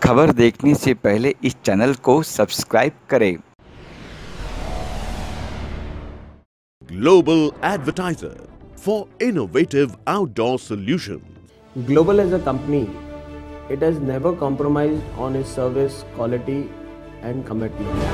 खबर देखने से पहले इस चैनल को सब्सक्राइब करें। Global advertiser for innovative outdoor solutions. Global as a company, it has never compromised on its service quality and commitment.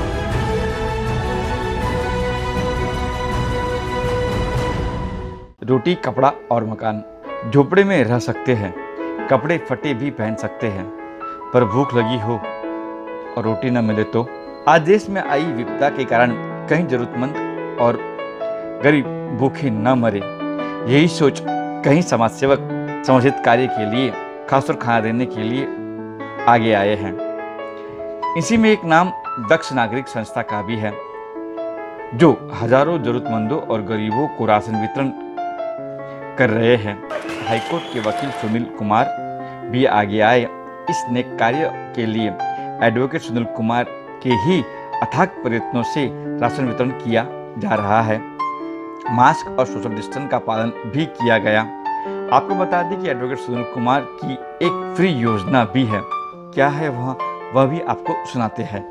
रोटी, कपड़ा और मकान। झोपड़े में रह सकते हैं, कपड़े फटे भी पहन सकते हैं, पर भूख लगी हो और रोटी न मिले तो। आज देश में आई विपदा के कारण कहीं जरूरतमंद और गरीब भूखे न मरे, यही सोच कहीं समाजसेवक समाजित कार्य के लिए खासतौर खाना देने के लिए आगे आए हैं। इसी में एक नाम दक्ष नागरिक संस्था का भी है, जो हजारों जरूरतमंदों और गरीबों को राशन वितरण कर रहे हैं। हाईकोर्ट के वकील सुनील कुमार भी आगे आए इस नेक कार्य के लिए। एडवोकेट सुनील कुमार के ही अथाक प्रयत्नों से राशन वितरण किया जा रहा है। मास्क और सोशल डिस्टेंस का पालन भी किया गया। आपको बता दें कि एडवोकेट सुनील कुमार की एक फ्री योजना भी है। क्या है वह भी आपको सुनाते हैं।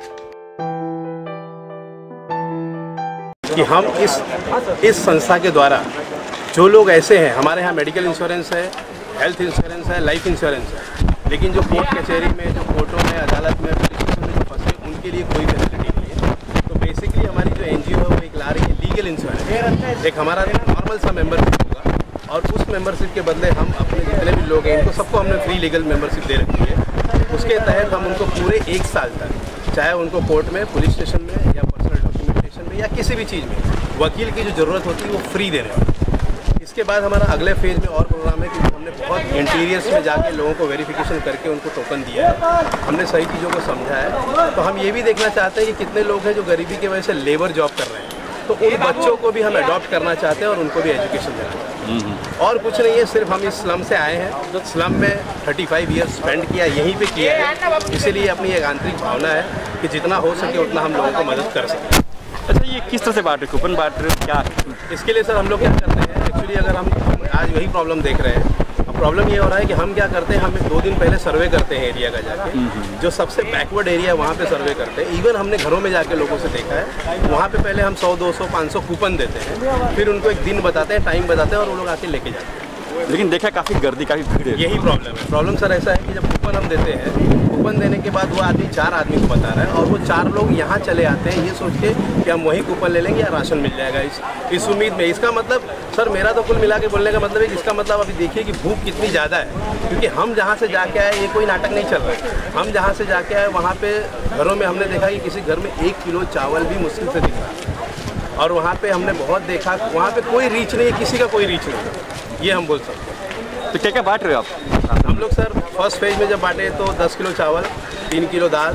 कि हम इस संस्था के द्वारा जो लोग ऐसे हैं, हमारे यहाँ मेडिकल इंश्योरेंस है, हेल्थ इंश्योरेंस है, लाइफ इंश्योरेंस है, लेकिन जो कोर्ट कचहरी में, जो कोर्टों में, अदालत में, पुलिस स्टेशन में जो फंसे, उनके लिए कोई फैसिलिटी नहीं है। तो बेसिकली हमारी जो एनजीओ है वो एक ला रही है लीगल इंश्योरेंस। एक हमारा नॉर्मल सा मेंबरशिप होगा और उस मेंबरशिप के बदले हम अपने जितने भी लोग हैं इनको सबको हमने फ्री लीगल मेंबरशिप दे रखी है। उसके तहत हम उनको पूरे 1 साल तक, चाहे उनको कोर्ट में, पुलिस स्टेशन में या पर्सनल डॉक्यूमेंटेशन में या किसी भी चीज़ में वकील की जो ज़रूरत होती है वो फ्री दे रहे हैं। इसके बाद हमारा अगले फेज में और प्रोग्राम है कि हमने बहुत इंटीरियर्स में जाके लोगों को वेरिफिकेशन करके उनको टोकन दिया है, हमने सही चीज़ों को समझा है। तो हम ये भी देखना चाहते हैं कि कितने लोग हैं जो गरीबी की वजह से लेबर जॉब कर रहे हैं, तो उन बच्चों को भी हम अडॉप्ट करना चाहते हैं और उनको भी एजुकेशन देना चाहते हैं। और कुछ नहीं है, सिर्फ हम इस स्लम से आए हैं, स्लम में 35 ईयर्स स्पेंड किया, यहीं पे किया है, इसीलिए अपनी एक आंतरिक भावना है कि जितना हो सके उतना हम लोगों को मदद कर सकें। अच्छा, ये किस तरह से बांट रहे, कूपन बांट रहे, क्या इसके लिए सर हम लोग क्या करते हैं, एक्चुअली अगर हम आज वही प्रॉब्लम देख रहे हैं। अब प्रॉब्लम ये हो रहा है कि हम क्या करते हैं, हम 2 दिन पहले सर्वे करते हैं एरिया का जाके, जो सबसे बैकवर्ड एरिया वहाँ पे सर्वे करते हैं। इवन हमने घरों में जाके लोगों से देखा है, वहाँ पे पहले हम 100, 200, 500 कूपन देते हैं, फिर उनको एक दिन बताते हैं, टाइम बताते हैं और वो लोग आके लेके जाते हैं। लेकिन देखा काफ़ी गर्दी, काफ़ी भीड़ है। यही प्रॉब्लम है। प्रॉब्लम सर ऐसा है कि जब कूपन हम देते हैं, कूपन देने के बाद वो आदमी 4 आदमी को बता रहा है और वो 4 लोग यहाँ चले आते हैं ये सोच के कि हम वही कूपन ले लेंगे या राशन मिल जाएगा, इस उम्मीद में। इसका मतलब सर, मेरा तो कुल मिला के बोलने का मतलब है, इसका मतलब अभी देखिए कि भूख कितनी ज़्यादा है। क्योंकि हम जहाँ से जाके आए, ये कोई नाटक नहीं चल रहा है, हम जहाँ से जाके आए वहाँ पे घरों में हमने देखा कि किसी घर में 1 किलो चावल भी मुश्किल से दिख रहा है। और वहाँ पे हमने बहुत देखा, वहाँ पे कोई रीच नहीं है, किसी का कोई रीच नहीं, ये हम बोल सकते हैं। तो क्या क्या बांट रहे हो आप? हम लोग सर फर्स्ट फेज में जब बांटे तो 10 किलो चावल, 3 किलो दाल,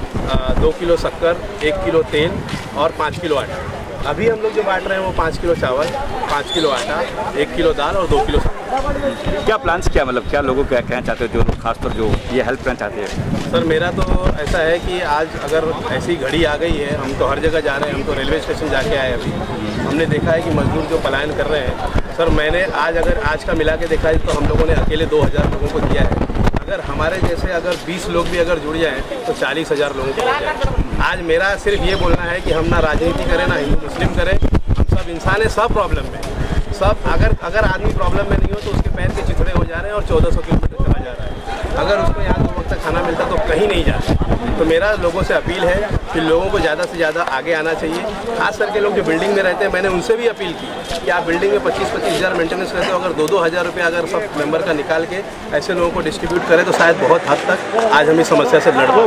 2 किलो शक्कर, 1 किलो तेल और 5 किलो आटा। अभी हम लोग जो बांट रहे हैं वो 5 किलो चावल, 5 किलो आटा, 1 किलो दाल और 2 किलो शक्कर। क्या प्लान्स, क्या मतलब क्या लोगों क्या कहना चाहते हो, जो खासतौर जो ये हेल्प करना चाहते हैं? सर मेरा तो ऐसा है कि आज अगर ऐसी घड़ी आ गई है, हम तो हर जगह जा रहे हैं, हम तो रेलवे स्टेशन जाके आए अभी, हमने देखा है कि मजदूर जो पलायन कर रहे हैं। सर मैंने आज का मिला के देखा है तो हम लोगों ने अकेले 2000 लोगों को दिया है। अगर हमारे जैसे अगर 20 लोग भी अगर जुड़ जाएँ तो 40,000 लोगों को हो जाए। आज मेरा सिर्फ ये बोलना है कि हम ना राजनीति करें, ना हिंदू मुस्लिम करें, हम सब इंसान हैं, सब प्रॉब्लम में सब। अगर आदमी प्रॉब्लम में नहीं हो तो उसके पैर के चिथड़े हो जा रहे हैं और 1400 किलोमीटर चला जा रहा है। अगर उसको यहाँ 2 वक्त तक खाना मिलता तो कहीं नहीं जाता। तो मेरा लोगों से अपील है कि लोगों को ज़्यादा से ज़्यादा आगे आना चाहिए। खास करके लोग जो बिल्डिंग में रहते हैं, मैंने उनसे भी अपील की कि आप बिल्डिंग में 25-25 हज़ार मेंटेनेंस रहते हो, अगर 2-2 हज़ार रुपये अगर सब मेंबर का निकाल के ऐसे लोगों को डिस्ट्रीब्यूट करें तो शायद बहुत हद तक आज हम इस समस्या से लड़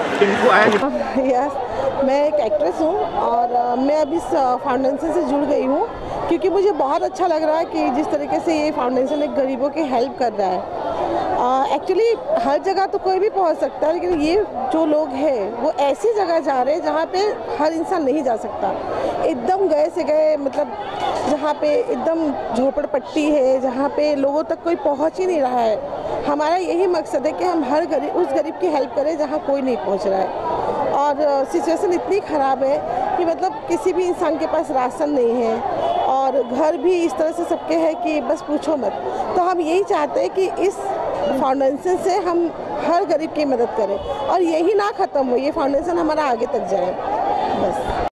पाएँ। मैं एक एक्ट्रेस हूँ और मैं अभी इस फाउंडेशन से जुड़ गई हूँ क्योंकि मुझे बहुत अच्छा लग रहा है कि जिस तरीके से ये फाउंडेशन एक गरीबों की हेल्प कर रहा है। एक्चुअली हर जगह तो कोई भी पहुँच सकता है, लेकिन ये जो लोग हैं वो ऐसी जगह जा रहे हैं जहाँ पे हर इंसान नहीं जा सकता। एकदम गए से गए, मतलब जहाँ पे एकदम झोपड़पट्टी है, जहाँ पे लोगों तक कोई पहुँच ही नहीं रहा है। हमारा यही मकसद है कि हम हर गरीब, उस गरीब की हेल्प करें जहाँ कोई नहीं पहुँच रहा है। और सिचुएशन इतनी ख़राब है कि मतलब किसी भी इंसान के पास राशन नहीं है और और घर भी इस तरह से सबके हैं कि बस पूछो मत। तो हम यही चाहते हैं कि इस फाउंडेशन से हम हर गरीब की मदद करें और यही ना ख़त्म हो, ये फाउंडेशन हमारा आगे तक जाए बस।